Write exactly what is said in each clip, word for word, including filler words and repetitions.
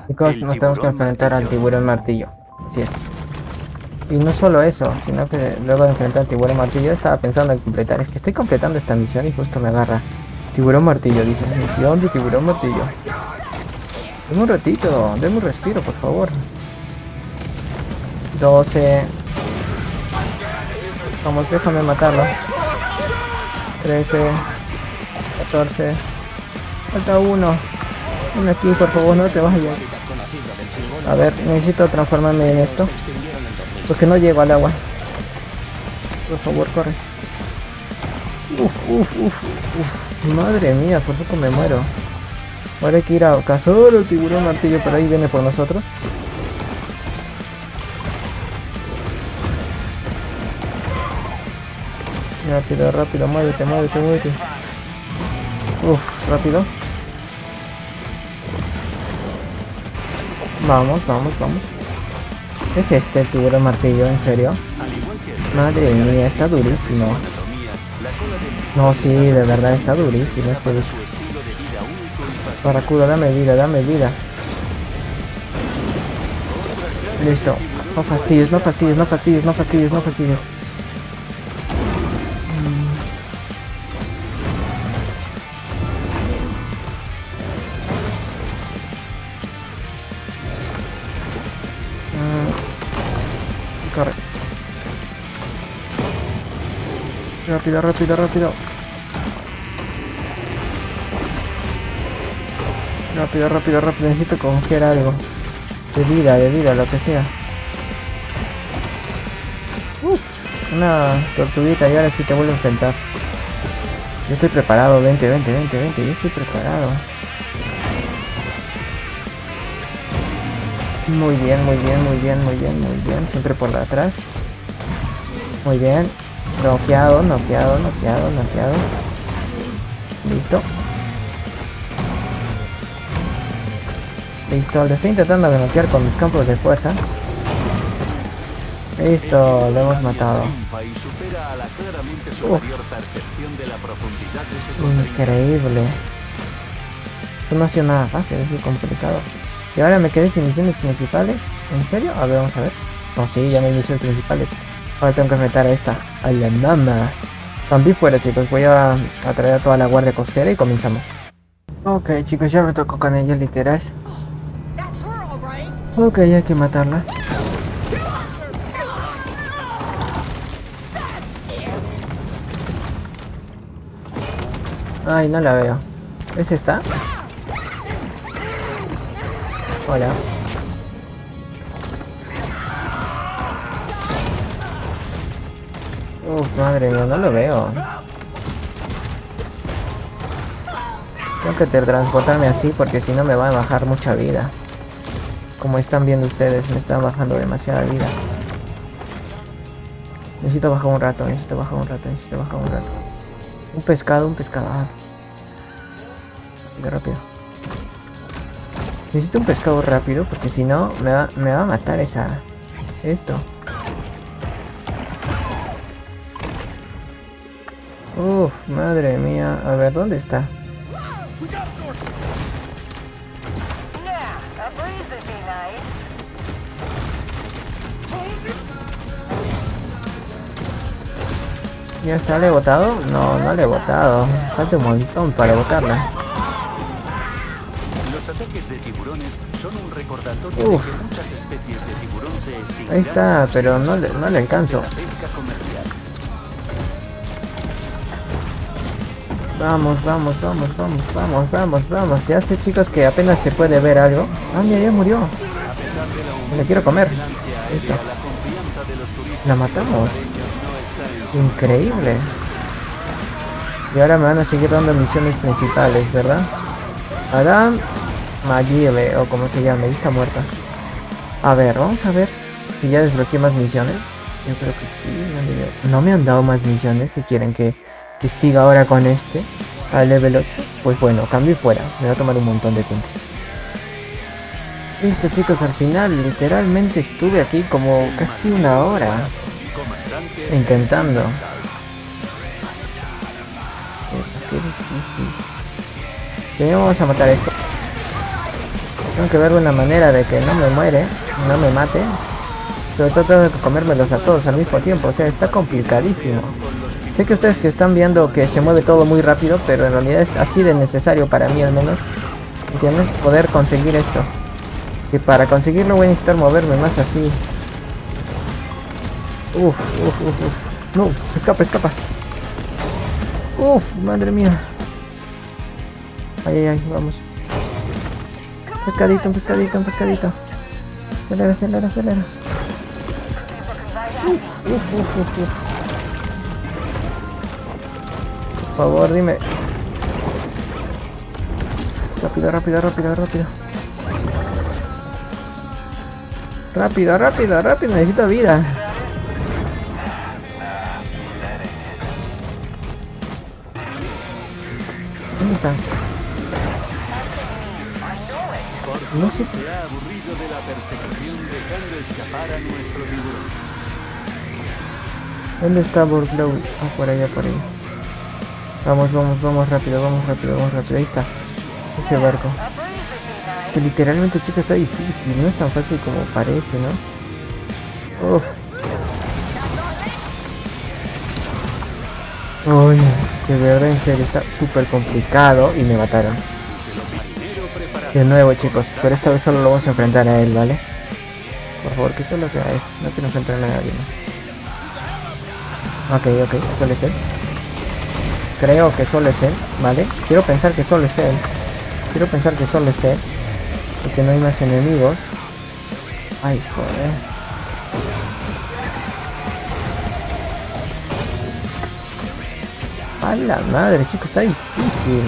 Chicos, nos tenemos que enfrentar al tiburón martillo. Así es. Y no solo eso, sino que luego de enfrentar al tiburón martillo estaba pensando en completar. Es que estoy completando esta misión y justo me agarra. Tiburón martillo, dice. Misión de tiburón martillo. Deme un ratito, deme un respiro, por favor. doce. Vamos, déjame matarlo. trece. catorce. Falta uno. Ven aquí, por favor, no te vayas. A ver, necesito transformarme en esto. Porque no llego al agua. Por favor, corre. Uf, uf, uf, uf. Madre mía, por poco me muero. Ahora hay que ir a cazar al tiburón martillo, pero ahí viene por nosotros. Rápido, rápido, muévete, muévete, muévete. Uf, rápido. Vamos, vamos, vamos. ¿Es este el tiburón martillo? ¿En serio? Madre mía, está durísimo. No, sí, de verdad está durísimo este bicho. Barracuda, dame vida, dame vida. Listo. No fastidies, no fastidies, no fastidies, no fastidies, no fastidies. Corre. Rápido, rápido, rápido. Rápido, rápido, rápido. Necesito coger algo. De vida, de vida, lo que sea. Uf, una tortuguita y ahora sí te vuelvo a enfrentar. Yo estoy preparado. Vente, vente, vente, vente. Yo estoy preparado. Muy bien, muy bien, muy bien, muy bien, muy bien. Siempre por atrás. Muy bien. Noqueado, noqueado, noqueado, noqueado. Listo. Listo, le estoy intentando noquear con mis campos de fuerza. Listo, lo hemos matado. Uf. Increíble. Esto no ha sido nada fácil, es muy complicado. Y ahora me quedé sin misiones principales. ¿En serio? A ver, vamos a ver. No, sí, ya no hay misiones principales. Ahora tengo que enfrentar a esta. A la nana. También fuera, chicos. Voy a, a traer a toda la guardia costera y comenzamos. Ok, chicos, ya me tocó con ella, literal. Ok, hay que matarla. Ay, no la veo. ¿Es esta? Hola. Uf, madre mía, no lo veo. Tengo que teletransportarme así porque si no me va a bajar mucha vida. Como están viendo ustedes, me están bajando demasiada vida. Necesito bajar un rato, necesito bajar un rato, necesito bajar un rato. Un pescado, un pescado. Ah. Rápido, rápido. Necesito un pescado rápido porque si no me va, me va a matar esa... Esto. Uf, madre mía. A ver, ¿dónde está? ¿Ya está? ¿Le he botado? No, no le he botado. Falta un montón para botarla. Los ataques de tiburones son un recordatorio de que muchas especies de tiburón se extinguirán. Ahí está, pero no le, no le alcanzo. Vamos, vamos, vamos, vamos, vamos, vamos, vamos. Ya sé, chicos, que apenas se puede ver algo. Ah, mira, ya murió. Me quiero comer. Listo. La matamos. Increíble. Y ahora me van a seguir dando misiones principales, ¿verdad? Adam Magile, o como se llame, está muerta. A ver, vamos a ver si ya desbloqueé más misiones. Yo creo que sí. No me han dado más misiones. ¿Qué quieren? ¿Que, que siga ahora con este? Al level ocho. Pues bueno, cambio y fuera. Me va a tomar un montón de tiempo. Listo, chicos, al final literalmente estuve aquí como casi una hora intentando. Qué difícil. Primero vamos a matar a esto. Tengo que ver una manera de que no me muere, no me mate. Pero trato de comérmelos a todos al mismo tiempo. O sea, está complicadísimo. Sé que ustedes que están viendo que se mueve todo muy rápido, pero en realidad es así de necesario para mí al menos. ¿Entiendes? Poder conseguir esto. Que para conseguirlo voy a necesitar moverme más así. Uf, uf, uf, uf. No, escapa, escapa. Uf, madre mía. Ay, ay, ay, vamos. Pescadito, un pescadito, un pescadito. Acelera, acelera, acelera. Uf, uf, uf, uf, uf. Por favor, dime. Rápido, rápido, rápido, rápido. Rápido, rápido, rápido, necesito vida. ¿Dónde está? No sé si... Se ha aburrido de la persecución dejando escapar a nuestro tiburón. ¿Dónde está Borglow? Ah, por allá, por ahí. Vamos, vamos, vamos rápido, vamos rápido, vamos rápido. Ahí está. Ese barco. Que literalmente, chicos, está difícil. No es tan fácil como parece, ¿no? Uf. Uy, de verdad, en serio, está súper complicado y me mataron. De nuevo, chicos, pero esta vez solo lo vamos a enfrentar a él, ¿vale? Por favor, que solo sea él, no quiero enfrentar a nadie más. Ok, ok, solo es él. Creo que solo es él, ¿vale? Quiero pensar que solo es él. Quiero pensar que solo es él. Y que no hay más enemigos. Ay, joder. A la madre, chicos, está difícil.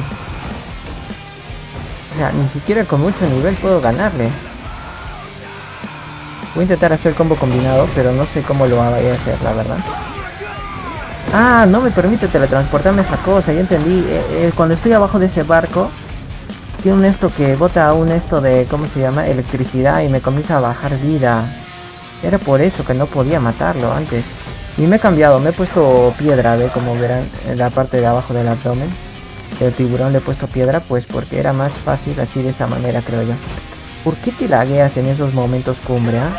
O sea, ni siquiera con mucho nivel puedo ganarle. Voy a intentar hacer combo combinado, pero no sé cómo lo vaya a hacer, la verdad. Ah, no me permite teletransportarme esa cosa, ya entendí. Eh, eh, cuando estoy abajo de ese barco, tiene un esto que bota un esto de, ¿cómo se llama? Electricidad y me comienza a bajar vida. Era por eso que no podía matarlo antes. Y me he cambiado, me he puesto piedra, ¿ve? Como verán en la parte de abajo del abdomen. El tiburón le he puesto piedra, pues porque era más fácil así de esa manera, creo yo. ¿Por qué te lagueas en esos momentos cumbre, ah?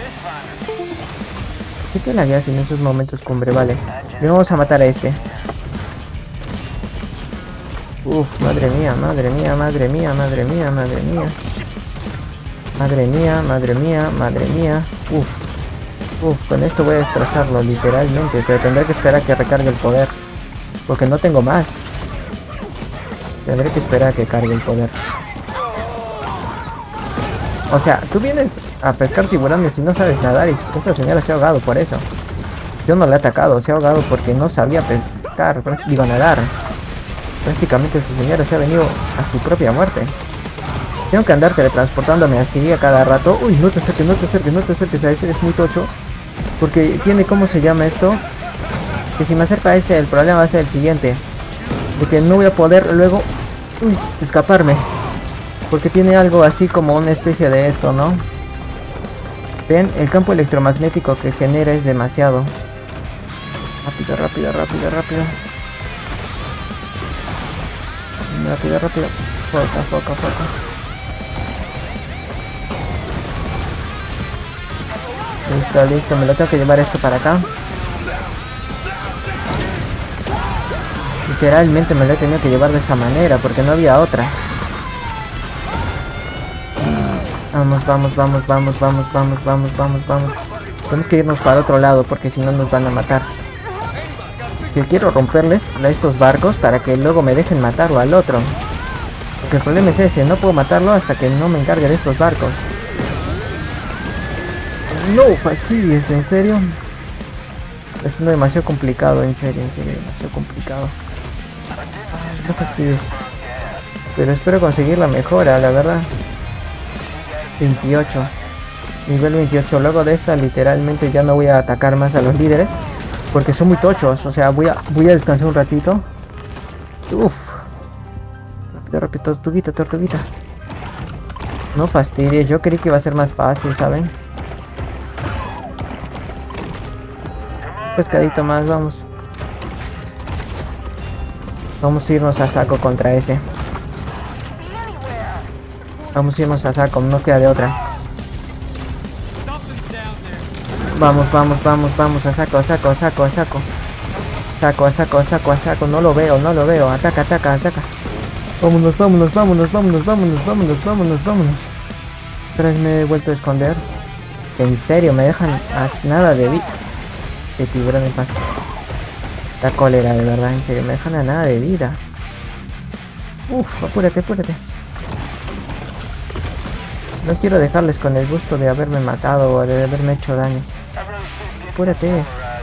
¿Por qué te lagueas en esos momentos cumbre? Vale, le vamos a matar a este. Uf, madre mía, madre mía, madre mía, madre mía, madre mía. Madre mía, madre mía, madre mía. Uf, uf, con esto voy a destrozarlo literalmente, pero tendré que esperar a que recargue el poder. Porque no tengo más. Tendré que esperar a que cargue el poder. O sea, tú vienes a pescar tiburones y no sabes nadar y esa señora se ha ahogado por eso. Yo no le he atacado, se ha ahogado porque no sabía pescar, digo nadar. Prácticamente esa señora se ha venido a su propia muerte. Tengo que andar teletransportándome así a cada rato. Uy, no te acerques, no te acerques, no te acerques a ese, es muy tocho. Porque tiene, ¿cómo se llama esto? Que si me acerco a ese, el problema va a ser el siguiente. De que no voy a poder luego uy, escaparme. Porque tiene algo así como una especie de esto, ¿no? Ven, el campo electromagnético que genera es demasiado. Rápido, rápido, rápido, rápido. Rápido, rápido. Foca, foca, foca. Listo, listo. Me lo tengo que llevar esto para acá. Literalmente me lo he tenido que llevar de esa manera porque no había otra. Vamos, vamos, vamos, vamos, vamos, vamos, vamos, vamos, vamos. Tenemos que irnos para otro lado porque si no nos van a matar. Que quiero romperles a estos barcos para que luego me dejen matarlo al otro. Porque el problema es ese, no puedo matarlo hasta que no me encargue de estos barcos. No fastidies, en serio. Está siendo demasiado complicado, en serio, en serio, demasiado complicado. No fastidies. Pero espero conseguir la mejora, la verdad. veintiocho. Nivel veintiocho. Luego de esta literalmente ya no voy a atacar más a los líderes. Porque son muy tochos. O sea, voy a, voy a descansar un ratito. Uff. Rápido, rápido, tortuguita, tortuguita. No fastidies. Yo creí que iba a ser más fácil, ¿saben? Pescadito más, vamos. Vamos a irnos a saco contra ese. Vamos a irnos a saco, no queda de otra. Vamos, vamos, vamos, vamos, a saco, a saco, a saco, a saco. Saco, a saco, a saco, a saco, no lo veo, no lo veo. Ataca, ataca, ataca. Vámonos, vámonos, vámonos, vámonos, vámonos, vámonos, vámonos, vámonos. Otra vez me he vuelto a esconder. En serio, me dejan a nada de vida. De tiburón en pasta. La cólera, de verdad, en serio, me dejan a nada de vida. Uf, apúrate, apúrate. No quiero dejarles con el gusto de haberme matado o de haberme hecho daño. Apúrate.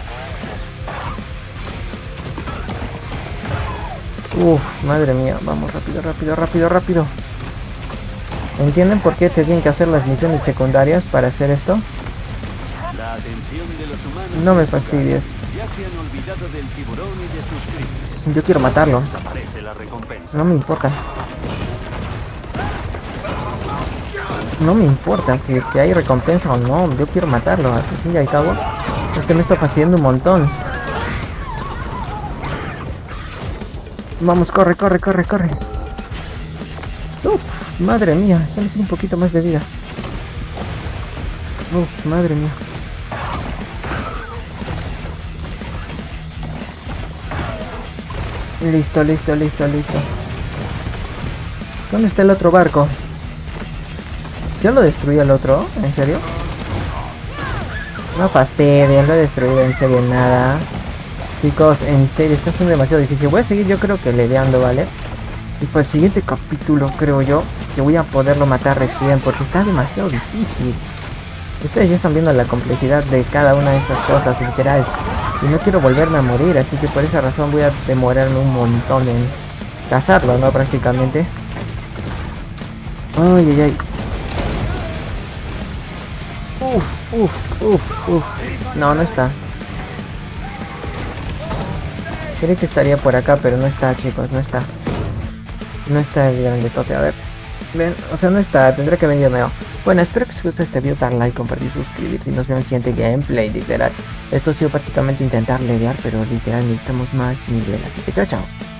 Uf, madre mía, vamos rápido, rápido, rápido, rápido. ¿Entienden por qué te tienen que hacer las misiones secundarias para hacer esto? La atención de los humanos No me fastidies. ya se han olvidado del tiburón y de sus crímenes. Yo quiero matarlo. Desaparece la recompensa. No me importa. No me importa si es que hay recompensa o no. Yo quiero matarlo. Al fin y al cabo, es que me está fastidiando un montón. Vamos, corre, corre, corre, corre. Uf, madre mía, solo tiene un poquito más de vida. Uf, madre mía. Listo, listo, listo, listo. ¿Dónde está el otro barco? ¿Yo lo destruí el otro? ¿En serio? No fastidien, lo he destruido, en serio, nada. Chicos, en serio, está siendo demasiado difícil. Voy a seguir, yo creo que leveando, ¿vale? Y para el siguiente capítulo, creo yo, que voy a poderlo matar recién, porque está demasiado difícil. Ustedes ya están viendo la complejidad de cada una de estas cosas, literal. Y no quiero volverme a morir, así que por esa razón voy a demorarme un montón en cazarlo, ¿no? Prácticamente. Ay, ay, ay. Uf, uf, uf, uf. No, no está. Creí que estaría por acá, pero no está, chicos, no está. No está el grandotote, a ver. Ven, o sea, no está, tendré que venir de nuevo. Bueno, espero que os guste este video, dar like, compartir, suscribirse y nos vemos en el siguiente gameplay, literal. Esto ha sido prácticamente intentar levear, pero literal necesitamos más nivel, así que chao, chao.